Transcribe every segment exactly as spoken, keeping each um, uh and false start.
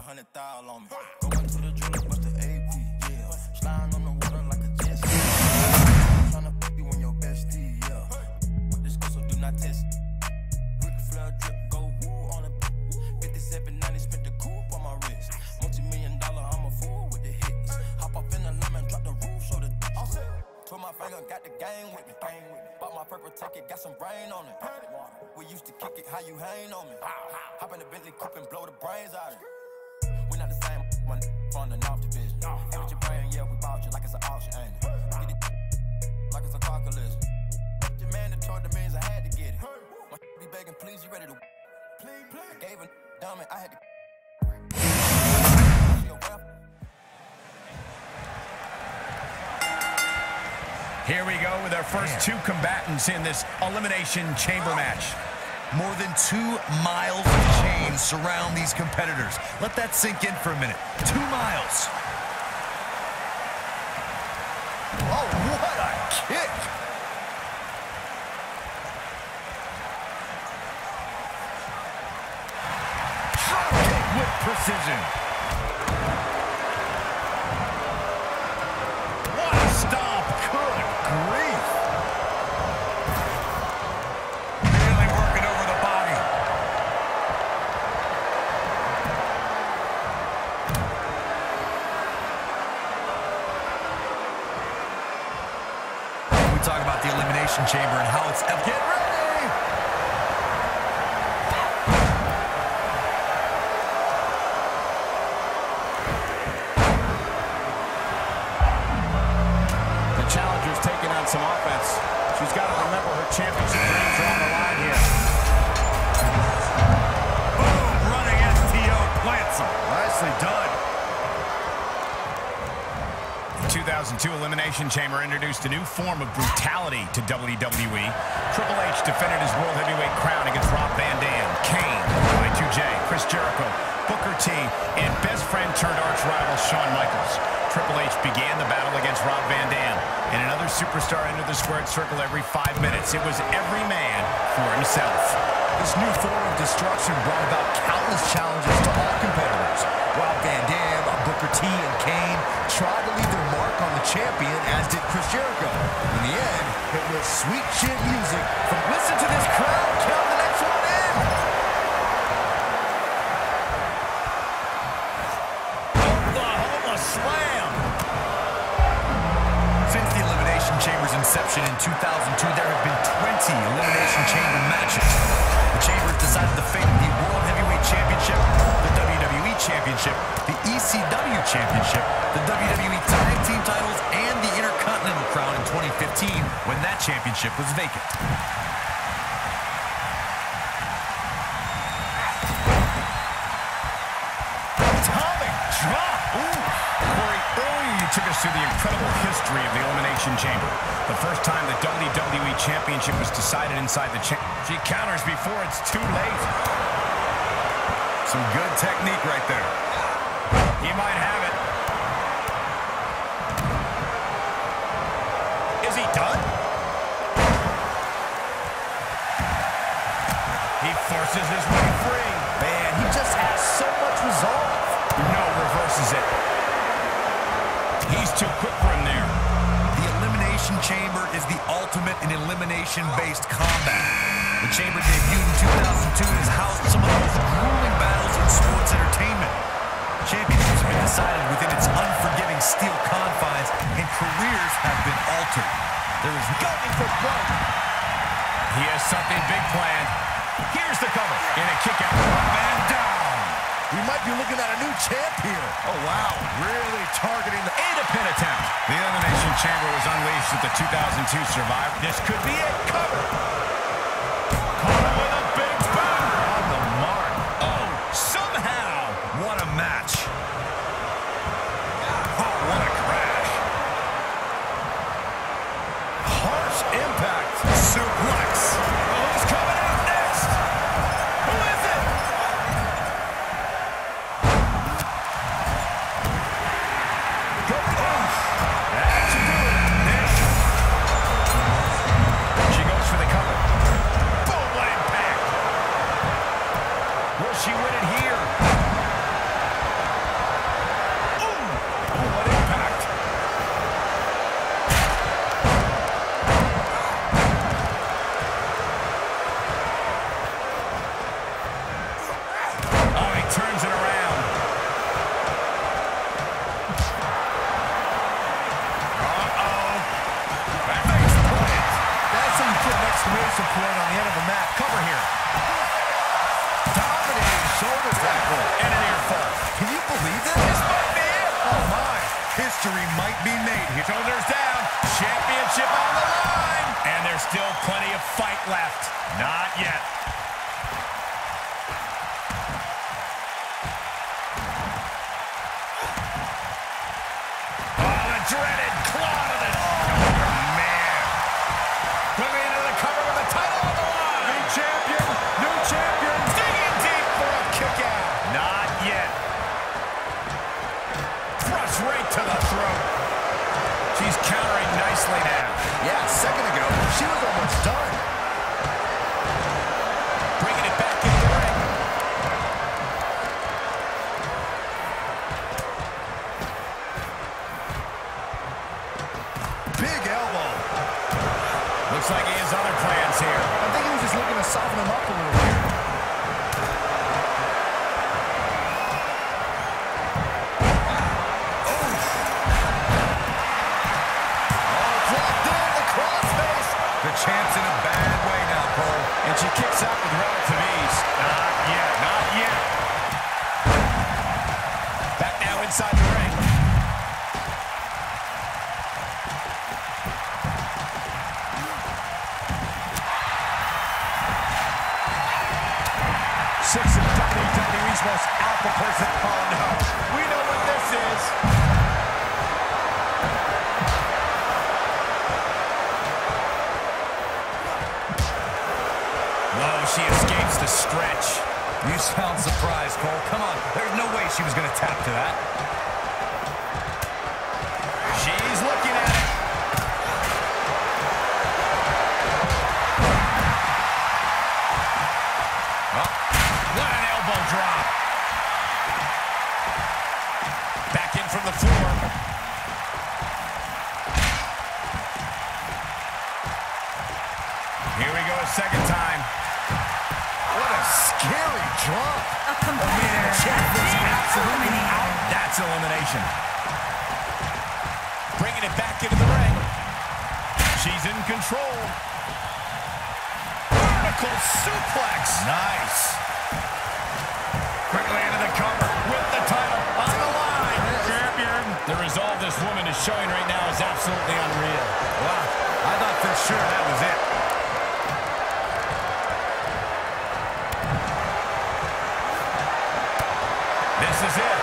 hundred thousand on me. Going to the jeweler, bust the A P, yeah. Sliding on the water like a jet ski. Tryna fuck you in your bestie, yeah. This go, so do not test. Rick Flair drip, go woo on it. fifty-seven ninety, spent the coupe on my wrist. Multi-million dollar, I'm a fool with the hits. Hop up in the lemon, drop the roof, show the dick. Put my finger, got the gang with me. Bought my purple ticket, got some brain on it. We used to kick it, how you hang on me. Hop in the Bentley coupe and blow the brains out of it. We not the same, my from the North Division. Hey, with your brain, yeah, we bought you like it's an auction, ain't it? Get it like it's a car collision. Your man that toward the means I had to get it. My be begging, please, you ready to please, please. I gave a dumb it, I had to. Here we go with our first two combatants in this Elimination Chamber match. More than two miles of chains surround these competitors. Let that sink in for a minute. Two miles. Oh, what a kick! Drop kick with precision. What a stomp. Good grief. Really working over the body. We talk about the Elimination Chamber and how it's... Get ready! Some offense. She's got to remember her championship dreams are on the line here. Boom! Running S T O plants him. Nicely done. The two thousand two Elimination Chamber introduced a new form of brutality to W W E. Triple H defended his World Heavyweight crown against Rob Van Dam, Kane, Y two J, Chris Jericho, Booker T, and best friend turned arch rival Shawn Michaels. Triple H began the battle against Rob Van Dam, and another superstar entered the squared circle every five minutes. It was every man for himself. This new form of destruction brought about countless challenges to all competitors. Rob Van Dam, Booker T, and Kane tried to leave their mark on the champion, as did Chris Jericho. In the end, it was sweet chin music from listen to this crowd count the next one in. Oklahoma slam. Since the Elimination Chamber's inception in two thousand two, there have been twenty Elimination Chamber matches. The Chambers decided the fate of the World Heavyweight Championship, the W W E Championship, the E C W Championship, the W W E Tag Team titles, and the Intercontinental Crown in twenty fifteen, when that championship was vacant. Atomic drop! Ooh! Corey, earlier you took us through the incredible history of the Elimination Chamber. The first time the W W E Championship was decided inside the chamber. She counters before it's too late. Some good technique right there. He might have it. Is he done? He forces his way free. Man, he just has so much resolve. No, reverses it. He's too quick for him there. The Elimination Chamber is the ultimate in elimination-based combat. The Chamber debuted in two thousand two and has housed some of the most grueling battles in sports entertainment. Championships have been decided within its unforgiving steel confines, and careers have been altered. There is going for broke. He has something big planned. Here's the cover. In a kick out. Man down. We might be looking at a new champ here. Oh, wow. Really targeting the and a pin attempt. The Elimination Chamber was unleashed at the two thousand two Survivor. This could be it. Cover. Caught him with a big boom. On the mark. Oh, somehow. What a match. Oh, what a crash. Harsh impact. Suplex. Who's coming out next? Who is it? Go. Oh. That should do it. Nick. She goes for the cover. Boom, impact. Will she win it here? second ago, she was almost done. Bringing it back into the ring. Big elbow. Looks like he has other plans here. I think he was just looking to soften him up a little bit. Champ's in a bad way now, Cole. And she kicks out with relative ease. Not yet, not yet. Back now inside the ring. Six of W W E's most alpha person. Oh no, we know what this is. She escapes the stretch. You sound surprised, Cole. Come on. There's no way she was going to tap to that. She's looking at it. Oh, what an elbow drop. Back in from the floor. Here we go a second time. What a scary drop. A competitor Oh, has been absolutely eliminated. out. That's elimination. Bringing it back into the ring. She's in control. Vertical suplex. Nice. Quickly into the cover with the title on the line. Champion. The resolve this woman is showing right now is absolutely unreal. Wow. I thought for sure that was it. This is it.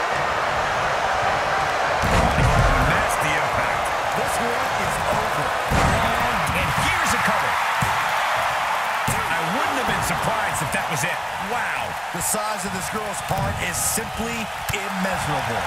Nasty impact. This one is over. And here's a cover. I wouldn't have been surprised if that was it. Wow. The size of this girl's heart is simply immeasurable.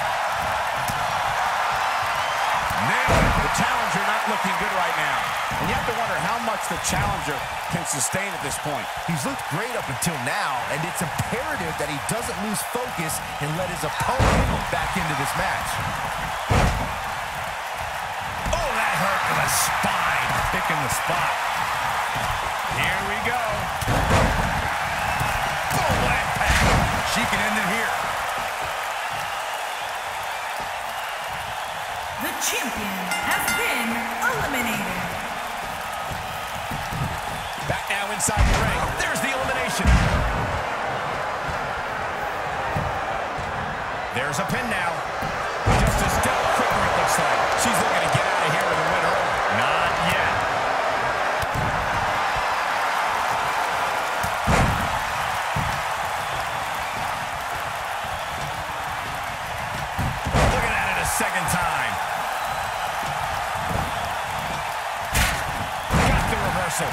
Nailed it. The challenger not looking good right now. And you have to wonder how much the challenger can sustain at this point. He's looked great up until now, and it's imperative that he doesn't lose focus and let his opponent back into this match. Oh, that hurt to the spine. Picking the spot. Here we go. Full impact. She can end it here. The champion has been eliminated. Back now inside the ring. There's the elimination. There's a pin now. Just a step quicker, it looks like. She's looking to get out of here with a win early. Not yet. Looking at it a second time. Got the reversal.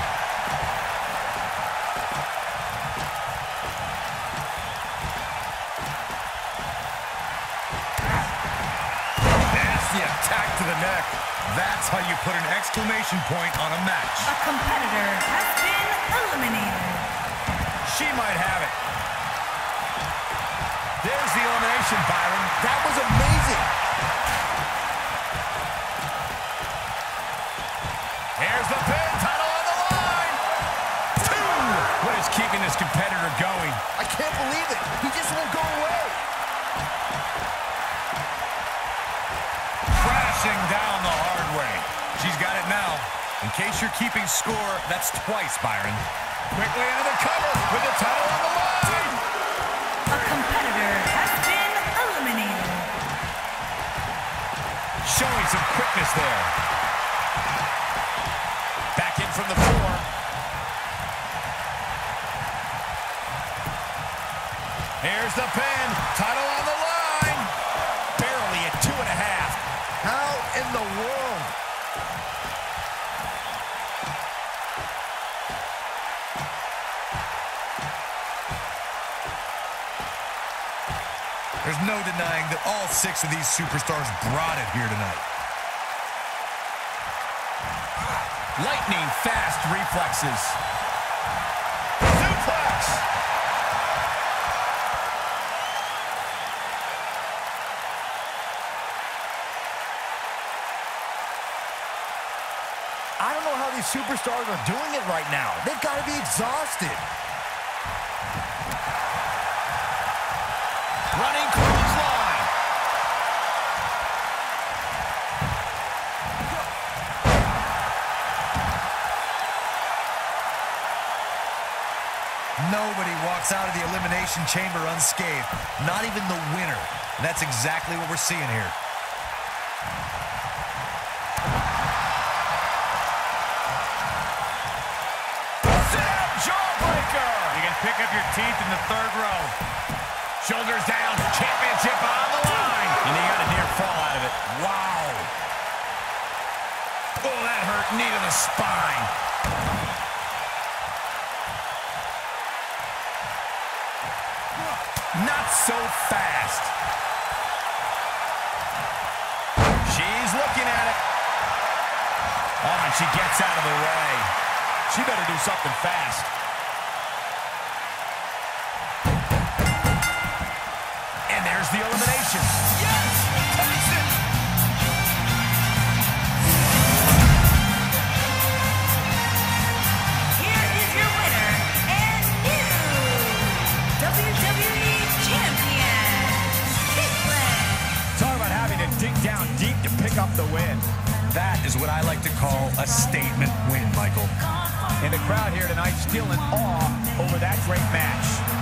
Nasty attack to the neck. That's how you put an exclamation point on a match. A competitor has been eliminated. She might have it. There's the elimination, Byron. That was amazing. Here's the pin. Title on the line. Two. What is keeping this competitor going? I can't believe it. He just won't go away. Crashing down the hard way. She's got it now. In case you're keeping score, that's twice, Byron. Quickly into the cover with the title on the line. A competitor has been eliminated. Showing some quickness there. Back in from the floor. Here's the pin. Title on the line. Barely at two and a half. How in the world? There's no denying that all six of these superstars brought it here tonight. Lightning fast reflexes. Suplex. I don't know how these superstars are doing it right now. They've got to be exhausted. Running clothesline. Nobody walks out of the Elimination Chamber unscathed. Not even the winner. And that's exactly what we're seeing here. Pick up your teeth in the third row. Shoulders down, championship on the line. And he got a near fall out of it. Wow. Oh, that hurt. Knee to the spine. Not so fast. She's looking at it. Oh, and she gets out of the way. She better do something fast. There's the elimination. Yes! Takes it! Here is your winner and new W W E Champion, Caitlyn. Talk about having to dig down deep to pick up the win. That is what I like to call a statement win, Michael. And the crowd here tonight still in awe over that great match.